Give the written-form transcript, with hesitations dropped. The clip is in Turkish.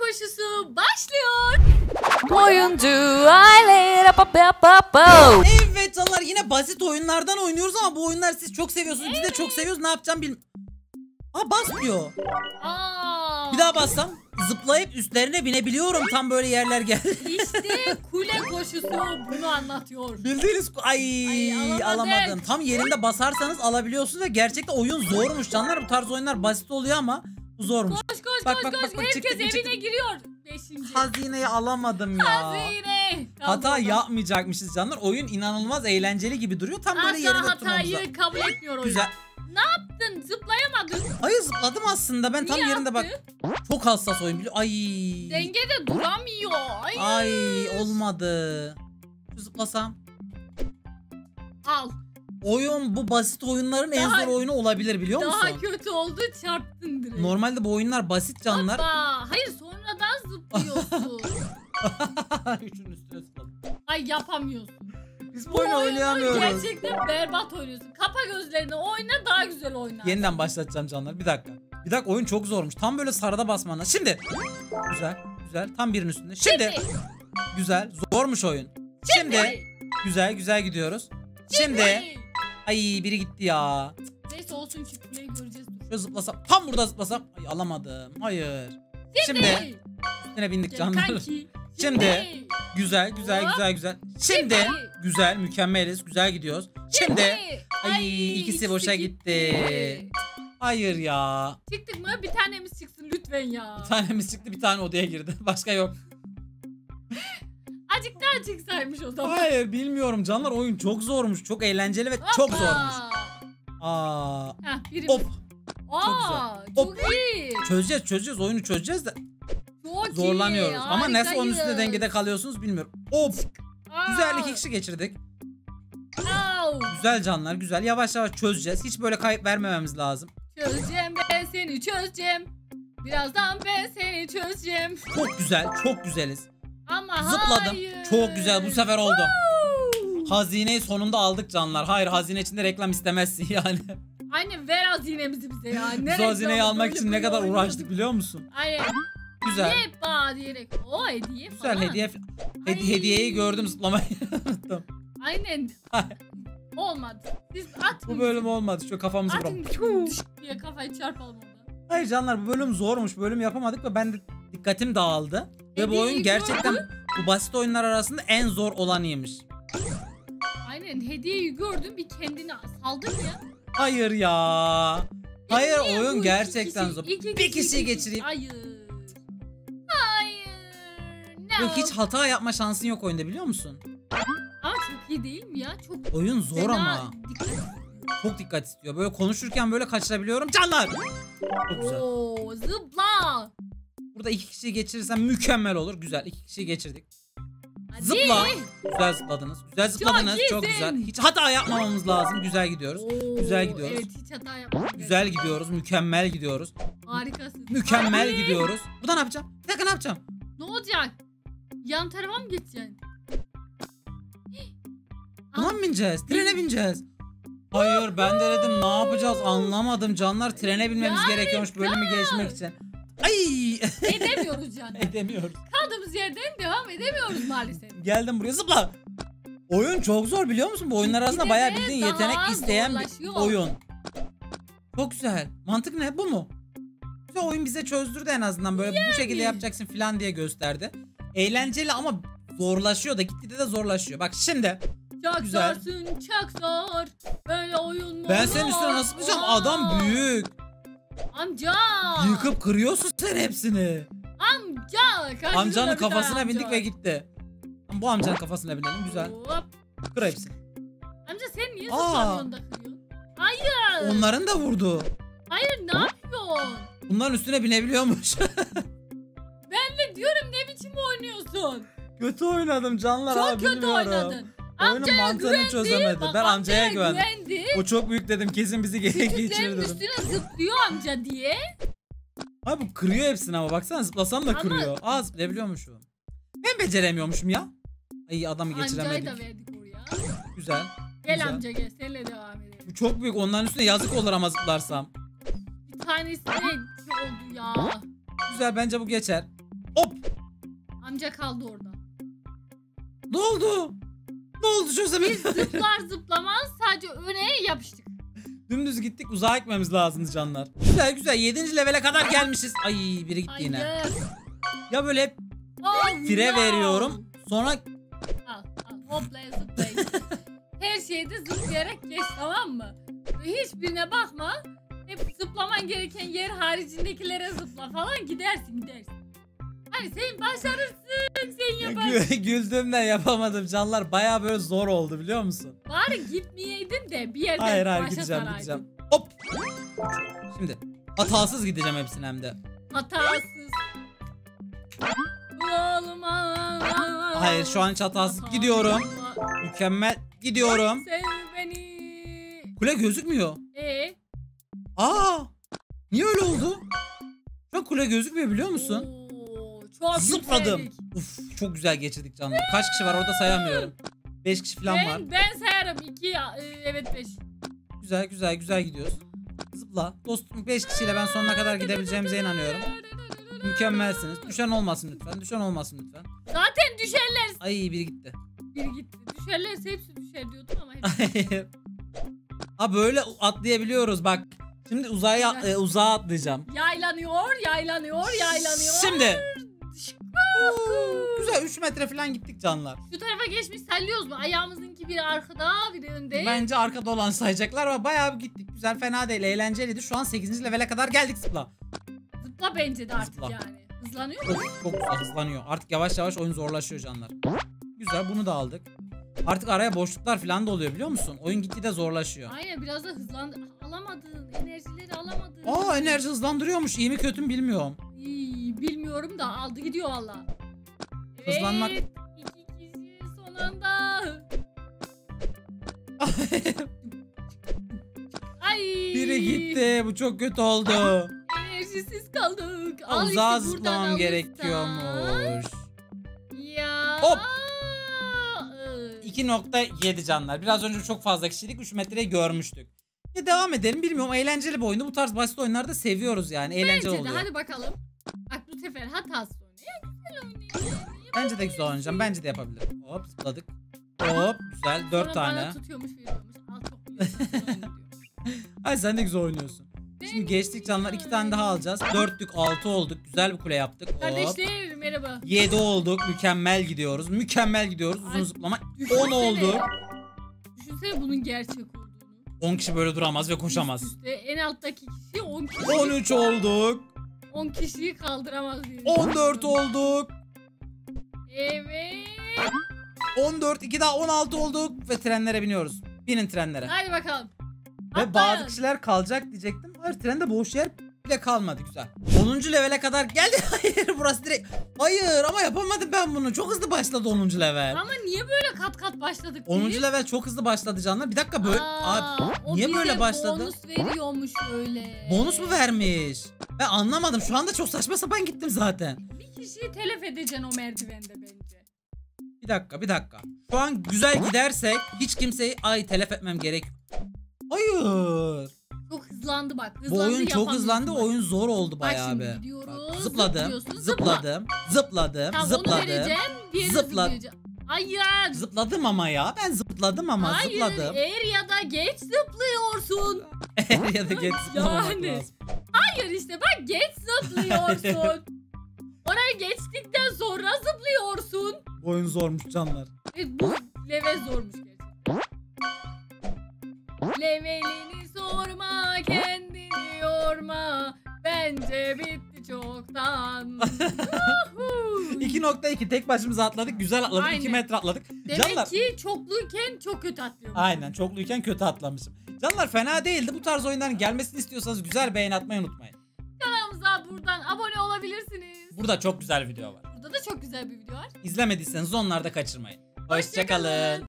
koşusu başlıyor. Oyuncu aile. Evet canlar, yine basit oyunlardan oynuyoruz ama bu oyunlar siz çok seviyorsunuz. Biz de çok seviyoruz. Ne yapacağım bilmiyorum. Aa, basmıyor. Bir daha bassam zıplayıp üstlerine binebiliyorum. Tam böyle yerler geldi. İşte kule koşusu bunu anlatıyor. Bildiğiniz Ay, alamadım. Tam yerinde basarsanız alabiliyorsunuz ve gerçekten oyun zormuş canlar. Bu tarz oyunlar basit oluyor ama bu zormuş. Koş koş Bak, koş bak, koş. bak, bak, Herkes çıktı, evine çıktı. giriyor. 5. Hazineyi alamadım ya. Hazine. Hata yapmayacakmışız canlar. Oyun inanılmaz eğlenceli gibi duruyor. Tam böyle Asla yerinde oturmamıza. hatayı kabul etmiyor oyun. Güzel. Ne yaptın? Zıplayamadın. Hayır, zıpladım aslında. Ben tam Niye yerinde bak. yaptı? Çok hassas oyun biliyor. Ay. Dengede duramıyor. Ay, olmadı. Şu zıplasam. Al. Oyun bu basit oyunların en Daha- zor oyunu olabilir biliyor musun? Daha kötü oldu, çarptın direkt. Normalde bu oyunlar basit canlar. Hoppa. Hayır, sonradan zıplıyorsun. Şunun üstüne zıpladım. Ay, yapamıyorsun. Biz bu oyunu oynayamıyoruz. Gerçekten berbat oynuyorsun. Kapa gözlerini, oyna, daha güzel oyna. Yeniden başlatacağım canlar. Bir dakika. Bir dakika, oyun çok zormuş. Tam böyle sarıda basman lazım. Şimdi. Güzel. Güzel. Tam birinin üstünde. Şimdi. Güzel. Zormuş oyun. Şimdi. Güzel. Güzel gidiyoruz. Şimdi. Ay, biri gitti ya. Neyse olsun, çıkmayı göreceğiz. Şöyle zıplasam. Tam burada zıplasam. Ay, alamadım. Hayır. Şimdi. Üstüne bindik canlar. Kanki. Şimdi. Güzel. Güzel. Hop. Güzel. Güzel. Şimdi. Güzel. Mükemmeliz. Güzel gidiyoruz. Şimdi. Ay, ikisi boşa gitti. Hayır ya. Çıktık mı? Bir tanemiz çıksın lütfen ya. Bir tanemiz çıktı, bir tane odaya girdi. Başka yok. Azıcık daha çıksaymış o zaman. Hayır, bilmiyorum canlar, oyun çok zormuş. Çok eğlenceli ve çok zormuş. Aa. Heh, biri. Hop. Aa, güzel. çok Hop. iyi. Çözeceğiz. Oyunu çözeceğiz de Çok zorlanıyoruz. iyi. Ama nasıl onun üstünde harikayız. dengede kalıyorsunuz bilmiyorum. Hop. Güzel, 2 Aa. kişi geçirdik. Au. Güzel canlar, güzel. Yavaş yavaş çözeceğiz. Hiç böyle kayıp vermememiz lazım. Çözeceğim, ben seni çözeceğim. Birazdan ben seni çözeceğim. Çok güzel, çok güzeliz. Ama Zıpladım. hayır. Çok güzel, bu sefer oldu. Woo. Hazineyi sonunda aldık canlar. Hayır, hazine içinde reklam istemezsin yani. Aynen, ver hazinemizi bize ya. Biz o hazineyi almak için ne kadar uğraştık biliyor musun? Aynen. Güzel. Hep bağ diyerek. O hediye Güzel falan. hediye. Ay. Hediyeyi gördüm, zıplamayı unuttum. Aynen. Olmadı. Siz atın. Bu bölüm olmadı. Şu kafamızı Atın vuralım. diye kafayı çarpalım orada. Hayır canlar, bu bölüm zormuş. Bölüm yapamadık ve ben de dikkatim dağıldı. Ve bu Hediyeyi oyun gerçekten gördün. bu basit oyunlar arasında en zor olanıymış. Aynen, hediyeyi gördün, bir kendini saldın ya. Hayır ya. Hayır, Niye bu oyun iki gerçekten kişi- zor. iki Bir kişi- kişiyi geçireyim. Hayır. Hayır. No. Yok, hiç hata yapma şansın yok oyunda biliyor musun? Ama çok iyi değil mi ya? Çok Oyun zor fena ama. dikkat. Çok dikkat istiyor. Böyle konuşurken böyle kaçırabiliyorum. Canlar. Çok güzel. Oo, zıpla. Burada 2 kişiyi geçirirsem mükemmel olur. Güzel, 2 kişiyi geçirdik. Hadi. Zıpla. Güzel zıpladınız. Güzel zıpladınız. Çok iyisin. güzel. Hiç hata yapmamamız lazım. Güzel gidiyoruz. Oo, Güzel gidiyoruz. Evet, hiç hata yapmadım. Güzel gidiyoruz. Mükemmel gidiyoruz. Harikasın. Mükemmel Hadi. gidiyoruz. Burada ne yapacağım? Bir dakika, ne yapacağım? Ne olacak? Yan tarafa mı geçeceksin? Buna mı bineceğiz? Trene bineceğiz. Hayır, ben de dedim ne yapacağız anlamadım canlar. Trene binmemiz Yani gerekiyormuş bölümü geçmek için. Ay. Edemiyoruz yani. Edemiyoruz. Kaldığımız yerden devam edemiyoruz maalesef. Geldim buraya, zıpla. Oyun çok zor biliyor musun? Bu oyunlar arasında Bir de bayağı de bildiğin daha yetenek isteyen bir zorlaşıyor. oyun. Çok güzel. Mantık ne? Bu mu? Güzel, oyun bize çözdürdü en azından. Böyle bu şekilde yapacaksın falan diye gösterdi. Eğlenceli ama zorlaşıyor da, gitgide de zorlaşıyor. Bak şimdi. Çok Güzel. zorsun, çok zor. Böyle oyun mu? Ben olur? senin üstüne nasıl yapacağım? Aa, Adam büyük. Amca. Yıkıp kırıyorsun sen hepsini. Amca. karşında Amcanın bir tane kafasına amca bindik var. ve gitti. Bu amcanın kafasına binelim. Güzel. Hop. Kır hepsini. Amca sen niye Aa. zıplamıyorsun da kırıyorsun? Hayır. Onların da vurdu. Hayır, ne yapıyorsun? Bunların üstüne binebiliyormuş. Ben de diyorum, ne biçim oynuyorsun? Kötü oynadım canlar. Çok abi, kötü bilmiyorum. oynadın. Oyunun Amcaya mantığını güvendi. çözemedi. Bak, Ben amcaya güvendim. güvendi. O çok büyük dedim, kesin bizi geçirir Küçüklerin dedim. üstüne zıplıyor amca diye. Abi bu kırıyor hepsini ama baksana, zıplasam da Ama- kırıyor. Aa, zıplayabiliyormuşum. Ben beceremiyormuşum ya. Ay, adamı Amcayı geçiremedik. da verdik oraya. Güzel. Gel Güzel. amca, gel, seninle devam edelim. Bu çok büyük, onların üstüne yazık olur ama zıplarsam. Bir tanesi ne oldu ya? Güzel, bence bu geçer. Hop. Amca kaldı orada. Ne oldu? Ne oldu çözemedim. Biz zıplar zıplamaz sadece öne yapıştık. Dümdüz gittik, uzağa gitmemiz lazımdı canlar. Güzel güzel 7. levele kadar gelmişiz. Ay biri gitti yine. Hayır. Ya böyle hep Oh, fire no. veriyorum. Sonra Al hoplaya zıplayın. Her şeyde zıplayarak geç, tamam mı? Hiçbirine bakma. Hep zıplaman gereken yer haricindekilere zıpla falan, gidersin. Hani sen başarırsın, sen yaparsın. güldüğümden yapamadım canlar. Baya böyle zor oldu biliyor musun? Bari gitmeyeydin de bir yerden Hayır başa gideceğim saraydın. gideceğim. Hop. Şimdi hatasız gideceğim hepsini hem de. Hatasız. Olmaz. Hayır şu an hiç hatasız gidiyorum. Mükemmel gidiyorum. Sev beni. Kule gözükmüyor. Aa! Niye öyle oldu? Şu an kule gözükmüyor biliyor musun? Oo, çok Zıpladım. yükseldik. Uf çok güzel geçirdik canlar. Kaç kişi var orada sayamıyorum. 5 kişi falan var. Ben sayarım. 2 evet 5. Güzel gidiyoruz. Zıpla. Dostum 5 kişiyle ben sonuna kadar gidebileceğimize inanıyorum. Mükemmelsiniz. Düşen olmasın lütfen. Düşen olmasın lütfen. Zaten düşerler. Ay biri gitti. Bir gitti. Düşerlerse hepsi düşer diyordum ama hepsi. Hayır. Ha böyle atlayabiliyoruz bak. Şimdi uzağa atlayacağım. Yaylanıyor. Şimdi. Güzel 3 metre falan gittik canlar. Şu tarafa geçmiş sallıyoruz mu? Ayağımızınki biri arkada, biri önde. Bence arkada olan sayacaklar ama bayağı bir gittik. Güzel fena değil eğlenceliydi. Şu an 8. levele kadar geldik zıpla. Zıpla bence de artık Zıpla. yani. Hızlanıyor mu? Çok güzel hızlanıyor. Artık yavaş yavaş oyun zorlaşıyor canlar. Güzel bunu da aldık. Artık araya boşluklar falan da oluyor biliyor musun? Oyun gitgide zorlaşıyor. Aynen biraz da hızlandı. Alamadın. Enerjileri alamadın. Aa enerji hızlandırıyormuş. İyi mi kötü mü bilmiyorum. İyi, bilmiyorum da aldı gidiyor valla. Hızlanmak- Evet. 2 kişi son anda. Ay. Biri gitti. Bu çok kötü oldu. Enerjisiz kaldık. Uzağa Al işte buradan zıplamam alırsan. gerekiyormuş. Ya. Hop. Iı. 2.7 canlar. Biraz önce çok fazla kişilik 3 metreyi görmüştük. Ya devam edelim bilmiyorum. Eğlenceli bir oyundu. Bu tarz basit oyunlarda seviyoruz yani. Eğlenceli Bence de oluyor. hadi bakalım. Bak bu sefer hatasız oynayın. Güzel oynayın. Bence de güzel oynayacağım. Bence de yapabilirim. Hop zıpladık. Hop güzel 4 Sonra tane. bana tutuyormuş veriyormuş. Al çok biliyorsun. Ay sen de güzel oynuyorsun. Şimdi geçtik canlar 2 tane daha alacağız. 4'lük 6 olduk. Güzel bir kule yaptık. Hop. Kardeşler merhaba. 7 olduk. Mükemmel gidiyoruz. Mükemmel gidiyoruz. Uzun Ay, zıplama. 10 Düşünsene. olduk. Düşünsene bunun gerçek olduğunu. 10 kişi böyle duramaz ve koşamaz. Üst üste en alttaki kişi 10 kişi. 13 olduk. 10 kişiyi kaldıramaz diye. 14 olduk. Evet. 14 2 daha 16 olduk ve trenlere biniyoruz. Binin trenlere. Hadi bakalım. Ve Atlayın. bazı kişiler kalacak diyecektim. Hayır trende boş yer bile kalmadı güzel. 10. levele kadar geldi. Hayır burası direkt. Hayır ama yapamadım ben bunu. Çok hızlı başladı 10. level. Ama niye böyle kat kat başladık 10. biz? level çok hızlı başladı canlar. Bir dakika böyle. O niye bize böyle başladı? bonus veriyormuş öyle. Bonus mu vermiş? Ben anlamadım. Şu anda çok saçma sapan gittim zaten. Bir kişiyi telef edeceksin o merdivende bence. Bir dakika. Şu an güzel gidersek hiç kimseyi telef etmem gerek. Hayır. Çok hızlandı bak. Bu Hızlandı, oyun çok hızlandı. yapamıyorsun bak. Oyun zor oldu Bak bayağı şimdi bir. gidiyoruz, Bak, zıpladım. zıplıyorsun, Zıpladım. Zıpladım. Tamam onu Zıpladım. vereceğim. Diğerini Zıpla- zıplayacağım. Hayır. Zıpladım ama ya. Ben zıpladım ama Hayır. zıpladım. Er ya da geç zıplıyorsun. ya da geç zıplamamak Yani. lazım. Hayır işte bak geç zıplıyorsun. Oraya geçtikten sonra zıplıyorsun. Bu oyun zormuş canlar. Bu level zormuş gerçekten. Levelini sorma, kendini yorma. Bence bitti çoktan. Yuhu. 2.2 tek başımıza atladık. Güzel atladık. 2 Aynen. metre atladık. Demek Canlar. ki çokluyken çok kötü atlıyormuş. Aynen çokluyken kötü atlamışım. Canlar fena değildi. Bu tarz oyunların gelmesini istiyorsanız güzel beğeni atmayı unutmayın. Kanalımıza buradan abone olabilirsiniz. Burada çok güzel video var. Burada da çok güzel bir video var. İzlemediyseniz onları da kaçırmayın. Hoşça kalın. Hoşçakalın.